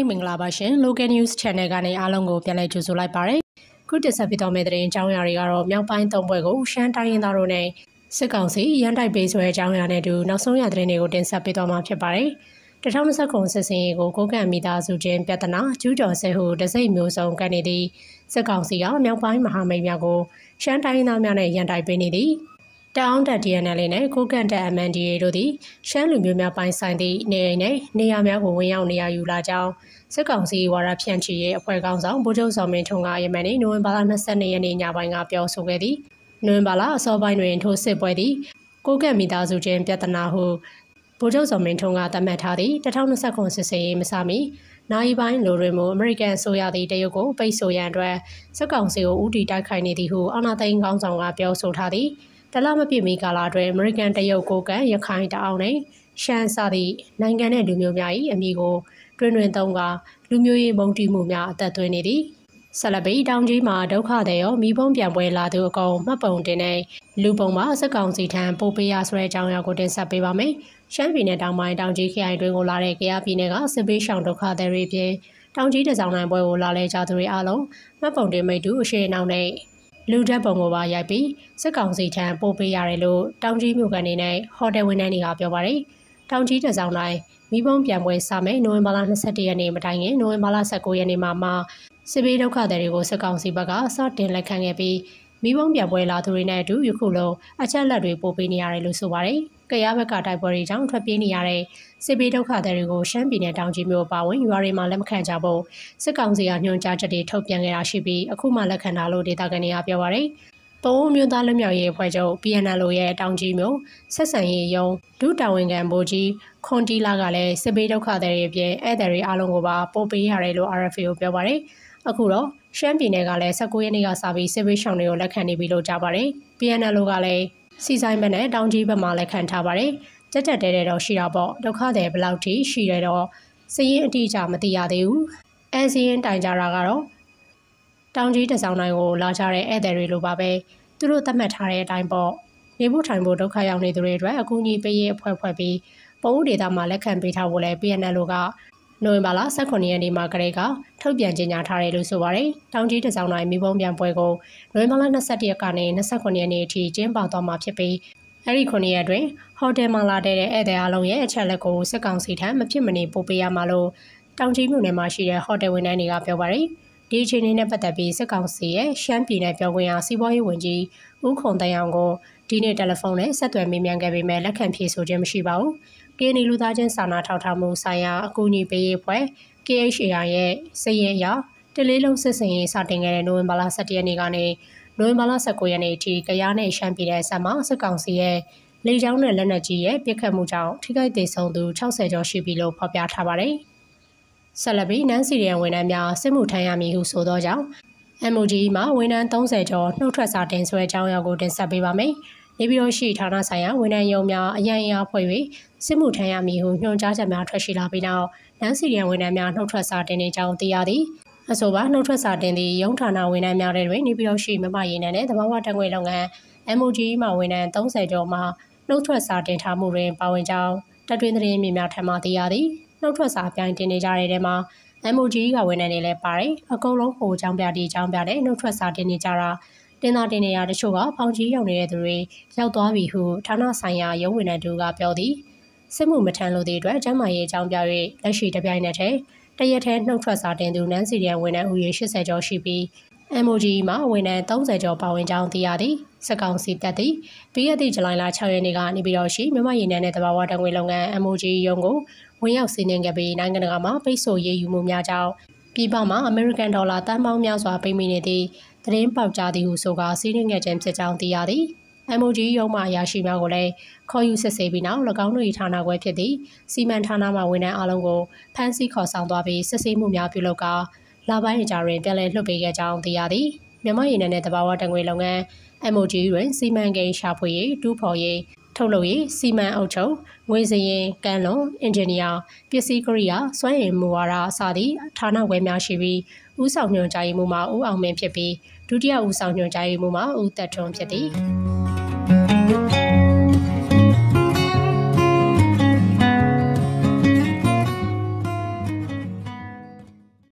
မင်္ဂလာပါရှင် Local News Channel ကနေအားလုံးကိုပြန်လည်ကြိုဆိုလိုက်ပါရစေ။ခုတင်ဆက်ပေးတော်မယ့်သတင်းအကြောင်းအရာတွေကတော့မြောက်ပိုင်း၃ဘက်ကိုရှမ်းတိုင်းရင်းသားတို့နဲ့စစ်ကောင်စီရန်တိုက်ပေးဆိုတဲ့အကြောင်းအရာနဲ့အတူနောက်ဆုံးရသတင်းတွေကိုတင်ဆက်ပေးသွားမှာဖြစ်ပါတယ်။2029စစ်စင်ရေးကိုကိုကန့်မိသားစုချင်းပြဿနာကျူးကျော်ဆဲဟုတစိမ့်မျိုးစုံကန်နေသည့်စစ်ကောင်စီကမြောက်ပိုင်းမဟာမိတ်များကိုရှမ်းတိုင်းရင်းသားများနဲ့ရန်တိုက်ပေးနေသည်။တအောင်းတက် DNL နဲ့ကိုကန့်တက် MNDA တို့သည်ရှမ်းလူမျိုးများပိုင်းဆိုင်သည့်နေအိမ်နဲ့နေရာများကိုဝင်ရောက်နေရာယူလာကြောင်းစစ်ကောင်စီဝါဒဖြန့်ချီရေးအဖွဲ့ခေါင်းဆောင်ဗိုလ်ချုပ်စောမင်းထွန်းကယမန်နေ့နိုဝင်ဘာလ22ရက်နေ့ညပိုင်းကပြောဆိုခဲ့သည်။နိုဝင်ဘာလအစောပိုင်းတွင်ထိုစစ်ပွဲသည်ကိုကန့်မိသားစုချင်းပြဿနာဟုဗိုလ်ချုပ်စောမင်းထွန်းကသတ်မှတ်ထားသည့်2029စစ်စင်ရေးမစမီနိုင်ပိုင်းလိုတွင်အမေရိကန်ဆိုရသည့်တရုတ်ကိုပိတ်ဆို့ရန်အတွက်စစ်ကောင်စီကိုဦးတည်တိုက်ခိုက်နေသည်ဟုအာဏာသိမ်းခေါင်းဆောင်ကပြောဆိုထားသည်တလမပြည့်မီကာလအတွင်းအမေရိကန်တရုတ်ကိုကန့်ရခိုင်တအောင်နှင့်ရှမ်းစသည့်နိုင်ငံနဲ့လူမျိုးများ၏အမည်ကိုတွင်သုံးကလူမျိုးရေးမုန်းတီးမှုများအသက်သွင်းနေသည်ဆက်လက်ပြီးတောင်ကြီးမှာဒုက္ခသည်ရောမိဘုံပြန်ပွဲလာသူအကောင်မှတ်ပုံတင်တဲ့လူပုံမှာစက်ကောင်စီထံပို့ပေးရဆိုတဲ့အကြောင်းအရာကိုတင်ဆက်ပေးပါမယ်။ရှမ်းပြည်နယ်တောင်ပိုင်းတောင်ကြီးခရိုင်တွင်ကိုလာတဲ့ကယားပြည်နယ်ကစစ်ပေးရှောင်ဒုက္ခသည်တွေပြင်တောင်ကြီးတစောင်းနိုင်ပွဲကိုလာလဲကြသူတွေအားလုံးမှတ်ပုံတင်မိတ်တူအရှိန်နောက်နဲ့လူဓာတ်ပုံကိုပါရိုက်ပြီးစစ်ကောင်စီထံပို့ပေးရတယ်လို့တောင်ကြီးမြို့ကနေနဲ့ဟိုတယ်ဝန်ထမ်းတွေကပြောပါတယ်။တောင်ကြီးတစောင်းနိုင်မိဘုံပြန်ပွဲစမယ်နိုဝင်ဘာလ22ရက်နေ့မတိုင်ခင်နိုဝင်ဘာလ19ရက်နေ့မှာစစ်ဘေးဒုက္ခသည်တွေကိုစစ်ကောင်စီဘက်ကစတင်လက်ခံခဲ့ပြီးမိဘုံပြန်ပွဲလာသူတွေနဲ့အတူယခုလိုအချက်လက်တွေပို့ပေးနေရတယ်လို့ဆိုပါတယ်။ကယားဘက်ကတိုက်ပွဲတွေကြောင့်ထွက်ပြေးနေရတဲ့စစ်ဘေးဒုက္ခသည်တွေကိုရှမ်းပြည်နယ်တောင်ကြီးမြို့ပါဝင်ရွာတွေမှာလက်မခံကြဖို့စစ်ကောင်စီကညွှန်ကြားချက်တွေထုတ်ပြန်ခဲ့တာရှိပြီးအခုမှလက်ခံတာလို့ဒေသခံတွေကပြောပါတယ်။ပုံမျိုးသားလွတ်မြောက်ရေးအဖွဲ့ချုပ် PNL ရဲ့တောင်ကြီးမြို့ဆက်ဆံရေးယုံဒုတာဝန်ခံဗိုလ်ကြီးခွန်တီလာကလည်းစစ်ဘေးဒုက္ခသည်တွေအပြင်ဧည့်သည်တွေအားလုံးကိုပါပို့ပေးရတယ်လို့ RFA ကိုပြောပါတယ်။အခုတော့ရှမ်းပြည်နယ်ကလည်း19ရက်နေ့ကစပြီးစစ်ဘေးရှောင်တွေကိုလက်ခံနေပြီလို့ကြားပါတယ်။ PNL ကလည်းစီဆိုင်ဘက်နဲ့တောင်ကြီးဘက်မှာလက်ခံထားပါတယ်။ကြက်တဲတော့ရှိတာပေါ့ဒုက္ခသည်ဘယ်လောက်ထိရှိရတော့စည်ရင်အတိအကျမသိရသေးဘူး။အဲစည်ရင်တိုင်ကြတာကတော့တောင်ကြီးတစောင်းတိုင်းကိုလာကြတဲ့ဧည့်သည်တွေလိုပါပဲသူတို့သတ်မှတ်ထားတဲ့အတိုင်းပေါ့နေဖို့ထိုင်ဖို့ဒုက္ခရောက်နေသူတွေအတွက်အကူအညီပေးရေးအဖွဲ့ဖွဲ့ပြီးပုံဦးဒေသမှာလက်ခံပေးထားဖို့လဲ PNL ကနိုဝင်ဘာလ18ရက်နေ့မှာကလေးကထုတ်ပြန်ကြေညာထားတယ်လို့ဆိုပါတယ်။တောင်ကြီးတစောင်းတိုင်းမိဘုံပြန်ပွဲကိုနိုဝင်ဘာလ21ရက်ကနေ29ရက်နေ့အထိကျင်းပသွားမှာဖြစ်ပြီးအဲ့ဒီ9ရက်အတွင်းဟိုတယ်မှာလာတဲ့ဧည့်သည်အလုံးရဲ့အချက်လက်ကိုစစ်ကောင်စီထံမဖြစ်မနေပို့ပေးရမှာလို့တောင်ကြီးမြို့နယ်မှာရှိတဲ့ဟိုတယ်ဝန်ထမ်းတွေကပြောပါတယ်။ဒီအခြေအနေနဲ့ပတ်သက်ပြီးစစ်ကောင်စီရဲ့ရှမ်းပြည်နယ်ပြောခွင့်ရစီးပွားရေးဝန်ကြီးဦးခွန်တန်အောင်ကိုဒီနေ့တယ်လီဖုန်းနဲ့ဆက်သွယ်မေးမြန်းခဲ့ပေမဲ့လက်ခံဖြေဆိုခြင်းမရှိပါဘူး။ KNY လူသားချင်းစာနာထောက်ထားမှုဆိုင်ရာအကူအညီပေးရေးအဖွဲ့ KHAR ရဲ့စည်ရင်အရတလေးလုံးစစ်စင်ရေးစတင်ခဲ့တဲ့နိုဝင်ဘာလ17ရက်နေ့ကနေနိုဝင်ဘာလ19ရက်နေ့အထိကယားနဲ့ရှမ်းပြည်နယ်ဆက်မှာစစ်ကောင်စီရဲ့လေကြောင်းနဲ့လက်နက်ကြီးရဲ့ပစ်ခတ်မှုကြောင့်ထိခိုက်ဒေဆုံးသူ60ကျော်ရှိပြီလို့ဖော်ပြထားပါတယ်။ဆက်လက်ပြီးနန်းစီရီယန်ဝန်ထမ်းများစစ်မှုထမ်းရမည်ဟုဆိုသောကြောင့် MOG မှာဝန်ထမ်း30ကျော်နှုတ်ထွက်စာတင်ဆွဲအကြောင်းအရာကိုတင်ဆက်ပေးပါမယ်။နေပြည်တော်ရှိဌာနဆိုင်ရာဝန်ထမ်းရုံးများအရန်အရာဖွဲ့၍စစ်မှုထမ်းရမည်ဟုညွှန်ကြားချက်များထွက်ရှိလာပြီးနောက်နန်းစီရီယန်ဝန်ထမ်းများနှုတ်ထွက်စာတင်နေကြောင်းသိရသည်။အဆိုပါနှုတ်ထွက်စာတင်သည့်ရုံးဌာနဝန်ထမ်းများတွင်နေပြည်တော်ရှိမမရေနံနဲ့သဘာဝတံငွေလုပ်ငန်း MOG မှာဝန်ထမ်း30ကျော်မှနှုတ်ထွက်စာတင်ထားမှုတွင်ပါဝင်ကြောင်းတပ်တွင်းသတင်းမြင်များထံမှသိရသည်။နှုတ်ထွက်စာအပြိုင်တင်နေကြတဲ့ထဲမှာMOG ကဝန်ထမ်းတွေလည်းပါတယ်အကုန်လုံးဟိုအကြောင်းပြဒီအကြောင်းပြနဲ့နှုတ်ထွက်စာတင်နေကြတာတင်နေရတချို့ကဖောင်ကြီးရောက်နေတဲ့သူတွေရောက်သွားပြီဟုဌာနဆိုင်ရာရုံးဝန်ထမ်းတို့ကပြောသည်စစ်မှုမထမ်းလို့တဲ့အတွက်ကျန်းမာရေးအကြောင်းပြ၍လက်ရှိတပြိုင်နက်တည်းတရက်ထဲနှုတ်ထွက်စာတင်သူနန်းစီရီယန်ဝန်ထမ်းဦးရေ80ကျော်ရှိပြီး MOG မှာဝန်ထမ်း30ကျော်ပါဝင်ကြောင်းသိရသည်စစ်ကောင်စီတပ်သည်ပြီးခဲ့သည့်ဇူလိုင်လ6ရက်နေ့ကနေပြည်တော်ရှိမြမရေနံနဲ့သဘာဝတံငွေလုပ်ငန်း MOG ရုံးကိုဝင်ရောက်စီးနင်းခဲ့ပြီးနိုင်ငံတကာမှာပိတ်ဆို့ရေးယူမှုများကြောင့်ပြည်ပမှာအမေရိကန်ဒေါ်လာတန်ပေါင်းများစွာပေးမိနေသည့်သတင်းပေါက်ကြားသည်ဟုဆိုကာစီးနင်းခဲ့ခြင်းဖြစ်ကြောင်းသိရသည် MOG ရုံးမှအရာရှိများကိုလည်းခေါ်ယူစစ်ဆေးပြီးနောက်၎င်းတို့၏ဌာနခွဲဖြစ်သည့်စီမံဌာနမှဝန်ထမ်းအလုံးကိုဖမ်းဆီးခေါ်ဆောင်သွားပြီးစစ်ဆေးမှုများပြုလုပ်ကာလပိုင်းအကြာတွင်ပြန်လည်လွှတ်ပေးခဲ့ကြောင်းသိရသည်မြန်မာရေနံနဲ့သဘာဝတံငွေလုပ်ငန်း MOG တွင်စီမံကိန်းရှာဖွေရေးတူးဖော်ရေးထုတ်လုပ်ရေးစီမံအုပ်ချုပ်ငွေစည်ရင်ကန်လွန်အင်ဂျင်နီယာပစ္စည်းကိရိယာစွမ်းရည်မူဝါဒအစသည့်ဌာနခွဲများရှိပြီးဦးဆောင်ညွှန်ကြားရေးမှူးမှဦးအောင်မင်းဖြစ်ပြီးဒုတိယဦးဆောင်ညွှန်ကြားရေးမှူးမှဦးသက်ထွန်းဖြစ်သည်